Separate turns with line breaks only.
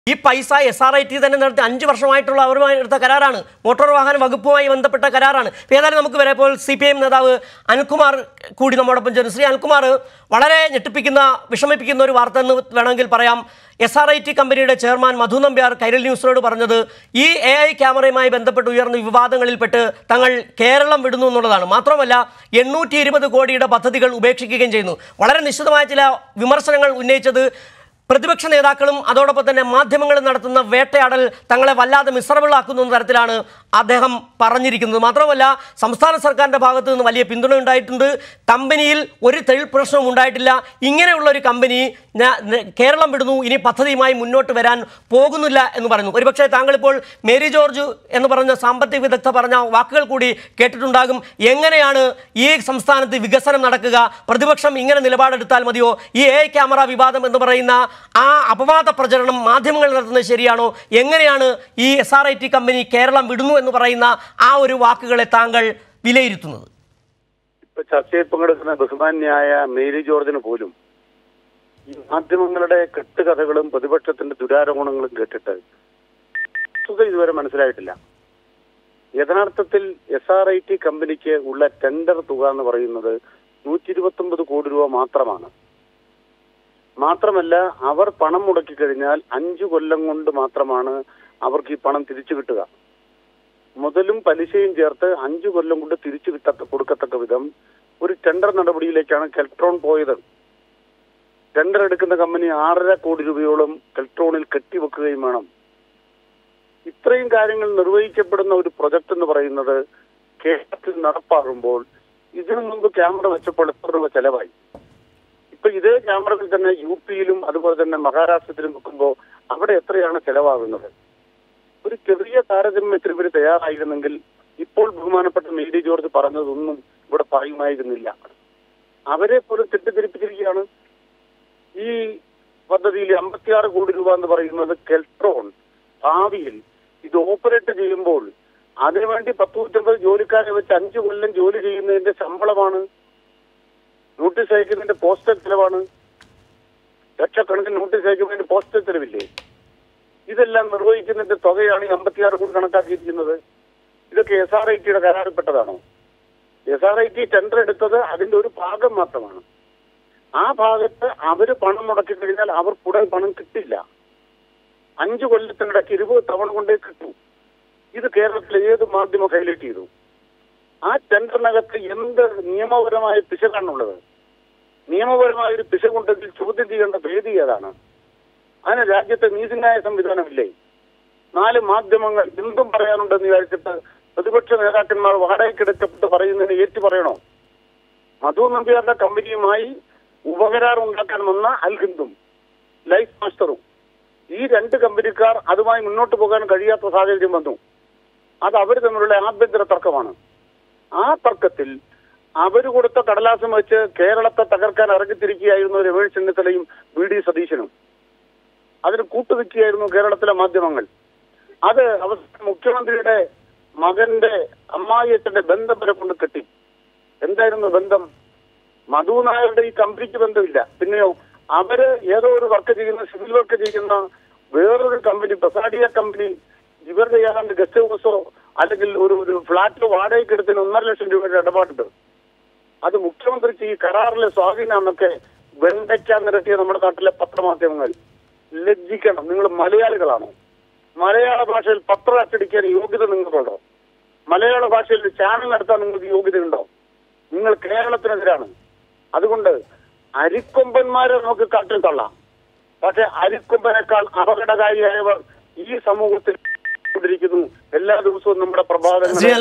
ഈ പൈസ SRIT തന്നെ നടത്തി 5 വർഷമായിട്ടുള്ള അവരുമായി എടുത്ത കരാറാണ്. മോട്ടോർ വാഹന വകുപ്പുമായി ബന്ധപ്പെട്ട കരാറാണ്. ഏതായാലും നമുക്ക് വരെ ഇപ്പോൾ CPM നേതാവ് അനിൽകുമാർ കൂടി നമ്മോടൊപ്പം ചേർന്നു. ശ്രീ അനിൽകുമാർ, വളരെ ഞെട്ടിപ്പിക്കുന്ന വിഷമിപ്പിക്കുന്ന ഒരു വാർത്ത എന്ന് വേണമെങ്കിൽ പറയാം. SRIT കമ്പനിയുടെ ചെയർമാൻ മധു നമ്പ്യാർ കൈരളി ന്യൂസിനോട് പറഞ്ഞത് ഈ AI ക്യാമറയുമായി ബന്ധപ്പെട്ട് ഉയർന്ന വിവാദങ്ങളിൽപ്പെട്ട് തങ്ങൾ കേരളം വിടുന്നു എന്നുള്ളതാണ്. മാത്രമല്ല 820 കോടിയുടെ പദ്ധതികൾ ഉപേക്ഷിക്കുകയും ചെയ്യുന്നു. വളരെ നിശ്ചിതമായ ചില വിമർശനങ്ങൾ ഉന്നയിച്ചത് പ്രതിപക്ഷ നേതാക്കളും അതോടൊപ്പം തന്നെ മാധ്യമങ്ങളും നടത്തുന്ന വേട്ടയാടൽ തങ്ങളെ വല്ലാതെ മിസറബിളാക്കുന്ന തരത്തിലാണ് അദ്ദേഹം പറഞ്ഞിരിക്കുന്നത്. മാത്രമല്ല സംസ്ഥാന സർക്കാരിൻ്റെ ഭാഗത്ത് നിന്ന് വലിയ പിന്തുണ ഉണ്ടായിട്ടുണ്ട്. കമ്പനിയിൽ ഒരു തൊഴിൽ പ്രശ്നവും ഉണ്ടായിട്ടില്ല. ഇങ്ങനെയുള്ള ഒരു കമ്പനി കേരളം വിടുന്നു, ഇനി പദ്ധതിയുമായി മുന്നോട്ട് വരാൻ പോകുന്നില്ല എന്ന് പറയുന്നു. ഒരുപക്ഷെ താങ്കളിപ്പോൾ മേരി ജോർജ് എന്ന് പറഞ്ഞ സാമ്പത്തിക വിദഗ്ധ പറഞ്ഞ വാക്കുകൾ കൂടി കേട്ടിട്ടുണ്ടാകും. എങ്ങനെയാണ് ഈ സംസ്ഥാനത്ത് വികസനം നടക്കുക? പ്രതിപക്ഷം ഇങ്ങനെ നിലപാടെടുത്താൽ മതിയോ? ഈ AI ക്യാമറ വിവാദം എന്ന് പറയുന്ന ആ അപവാദ പ്രചരണം മാധ്യമങ്ങൾ നടത്തുന്നത് ശരിയാണോ? എങ്ങനെയാണ് ഈ SRIT കമ്പനി കേരളം വിടുന്നു എന്ന് പറയുന്ന ആ ഒരു വാക്കുകളെ താങ്കൾ വിലയിരുത്തുന്നത്?
ഇപ്പൊ ചർച്ചയിൽ പങ്കെടുക്കുന്ന ബഹുമാന്യായ മേരി ജോർജിന് പോലും ഈ മാധ്യമങ്ങളുടെ കെട്ടുകഥകളും പ്രതിപക്ഷത്തിന്റെ ദുരാരോപണങ്ങളും കേട്ടിട്ട് ഇതുവരെ മനസ്സിലായിട്ടില്ല. യഥാർത്ഥത്തിൽ SRIT കമ്പനിക്ക് ഉള്ള ടെൻഡർ തുക എന്ന് പറയുന്നത് 129 കോടി രൂപ മാത്രമാണ്. മാത്രമല്ല, അവർ പണം മുടക്കി കഴിഞ്ഞാൽ 5 കൊല്ലം കൊണ്ട് മാത്രമാണ് അവർക്ക് ഈ പണം തിരിച്ചു കിട്ടുക. മുതലും പലിശയും ചേർത്ത് 5 കൊല്ലം കൊണ്ട് തിരിച്ചു കൊടുക്കത്തക്ക വിധം ഒരു ടെൻഡർ നടപടിയിലേക്കാണ് കെൽട്രോൺ പോയത്. ടെൻഡർ എടുക്കുന്ന കമ്പനി 6.5 കോടി രൂപയോളം കെൽട്രോണിൽ കെട്ടിവെക്കുകയും വേണം. ഇത്രയും കാര്യങ്ങൾ നിർവഹിക്കപ്പെടുന്ന ഒരു പ്രൊജക്ട് എന്ന് പറയുന്നത് കേരളത്തിൽ നടപ്പാകുമ്പോൾ ഇതിനു മുമ്പ് ക്യാമറ വെച്ചപ്പോൾ എത്ര രൂപ ചെലവായി? ഇപ്പൊ ഇതേ ക്യാമറകൾ തന്നെ UP-യിലും അതുപോലെ തന്നെ മഹാരാഷ്ട്രത്തിലും വെക്കുമ്പോൾ അവിടെ എത്രയാണ് ചെലവാകുന്നത്? ഒരു ചെറിയ താരതമ്യത്തിന് ഇവർ തയ്യാറായിരുന്നെങ്കിൽ ഇപ്പോൾ ബഹുമാനപ്പെട്ട മേരി ജോർജ് പറഞ്ഞതൊന്നും ഇവിടെ പറയുമായിരുന്നില്ല. അവരെ പോലും തെറ്റിദ്ധരിപ്പിച്ചിരിക്കുകയാണ്. ഈ പദ്ധതിയിൽ 56 കോടി രൂപ എന്ന് പറയുന്നത് കെൽട്രോൺ ഭാവിയിൽ ഇത് ഓപ്പറേറ്റ് ചെയ്യുമ്പോൾ അതിനുവേണ്ടി 150 ജോലിക്കാരെ വെച്ച് 5 കൊല്ലം ജോലി ചെയ്യുന്നതിന്റെ ശമ്പളമാണ്. നോട്ടീസ് അയക്കുന്നതിന്റെ പോസ്റ്റൽ ചെലവാണ്. ലക്ഷക്കണക്കിന് നോട്ടീസ് അയക്കുന്നതിന്റെ പോസ്റ്റൽ ചെലവില്ലേ? ഇതെല്ലാം നിർവഹിക്കുന്നതിന്റെ തുകയാണ് 56 കോടി കണക്കാക്കിയിരിക്കുന്നത്. ഇതൊക്കെ SRIT-യുടെ കരാറിൽപ്പെട്ടതാണോ? SRIT ടെൻഡർ എടുത്തത് അതിന്റെ ഒരു ഭാഗം മാത്രമാണ്. ആ ഭാഗത്ത് അവര് പണം മുടക്കി കഴിഞ്ഞാൽ അവർക്ക് ഉടൻ പണം കിട്ടില്ല. 5 കൊല്ലത്തിനിടയ്ക്ക് 20 തവണ കൊണ്ടേ കിട്ടൂ. ഇത് കേരളത്തിലെ ഏത് മാധ്യമം ഹൈലൈറ്റ് ചെയ്തു? ആ ടെൻഡറിനകത്ത് എന്ത് നിയമപരമായ പിശകാണുള്ളത്? നിയമപരമായ ഒരു പിശകുണ്ടെങ്കിൽ ചോദ്യം ചെയ്യേണ്ട വേദി ഏതാണ്? അതിന് രാജ്യത്തെ നീതിന്യായ സംവിധാനമില്ലേ? 4 മാധ്യമങ്ങൾ എന്തും പറയാനുണ്ടെന്ന് വിചാരിച്ചിട്ട് പ്രതിപക്ഷ നേതാക്കന്മാർ വാടകയ്ക്കെടുക്കപ്പെട്ട് പറയുന്നതിന് ഏറ്റു പറയണോ? മധു നമ്പ്യാരുടെ കമ്പനിയുമായി ഉപകരാർ ഉണ്ടാക്കാൻ വന്ന അൽ ഹിന്ദും ലൈഫ് മാസ്റ്ററും ഈ 2 കമ്പനിക്കാർ അതുമായി മുന്നോട്ട് പോകാൻ കഴിയാത്ത സാഹചര്യം വന്നു. അത് അവർ തമ്മിലുള്ള ആഭ്യന്തര തർക്കമാണ്. ആ തർക്കത്തിൽ അവർ കൊടുത്ത കടലാസം വെച്ച് കേരളത്തെ തകർക്കാൻ ഇറങ്ങിത്തിരിക്കുകയായിരുന്നു രമേശ് ചെന്നിത്തലയും VD സതീശനും. അതിന് കൂട്ടുനിൽക്കുകയായിരുന്നു കേരളത്തിലെ മാധ്യമങ്ങൾ. അത് അവസാനം മുഖ്യമന്ത്രിയുടെ മകന്റെ അമ്മായിയച്ഛന്റെ ബന്ധം വരെ കൊണ്ട് കെട്ടി. എന്തായിരുന്നു ബന്ധം? മധു നായരുടെ ഈ കമ്പനിക്ക് ബന്ധമില്ല. പിന്നെയോ അവര് ഏതോ ഒരു വർക്ക് ചെയ്യുന്ന സിവിൽ വർക്ക് ചെയ്യുന്ന വേറൊരു കമ്പനി ബസാഡിയ കമ്പനി ഇവരുടെ ഏതാണ്ട് ഗസ്റ്റ് ഹൗസോ അല്ലെങ്കിൽ ഒരു ഫ്ലാറ്റ് വാടകയ്ക്ക് എടുത്തിന് 1.5 ലക്ഷം രൂപയുടെ ഇടപാടുണ്ട്. അത് മുഖ്യമന്ത്രിക്ക് ഈ കരാറിലെ സ്വാധീനമെന്നൊക്കെ വെണ്ടയ്ക്കാൻ നിരത്തിയ നമ്മുടെ നാട്ടിലെ പത്രമാധ്യമങ്ങൾ. ലജ്ജിക്കണം. നിങ്ങൾ മലയാളികളാണോ? മലയാള ഭാഷയിൽ പത്രം അച്ചടിക്കാൻ യോഗ്യത നിങ്ങൾക്കുണ്ടോ? മലയാള ഭാഷയിൽ ചാനൽ നടത്താൻ നിങ്ങൾക്ക് യോഗ്യതയുണ്ടോ? നിങ്ങൾ കേരളത്തിനെതിരാണ്. അതുകൊണ്ട് അരിക്കൊമ്പന്മാരെ നമുക്ക് കാട്ടിൽ തള്ളാം. പക്ഷെ അരിക്കൊമ്പനേക്കാൾ അപകടകാരിയായവർ ഈ സമൂഹത്തിൽ കൊണ്ടിരിക്കുന്നു. എല്ലാ ദിവസവും നമ്മുടെ പ്രഭാതങ്ങൾ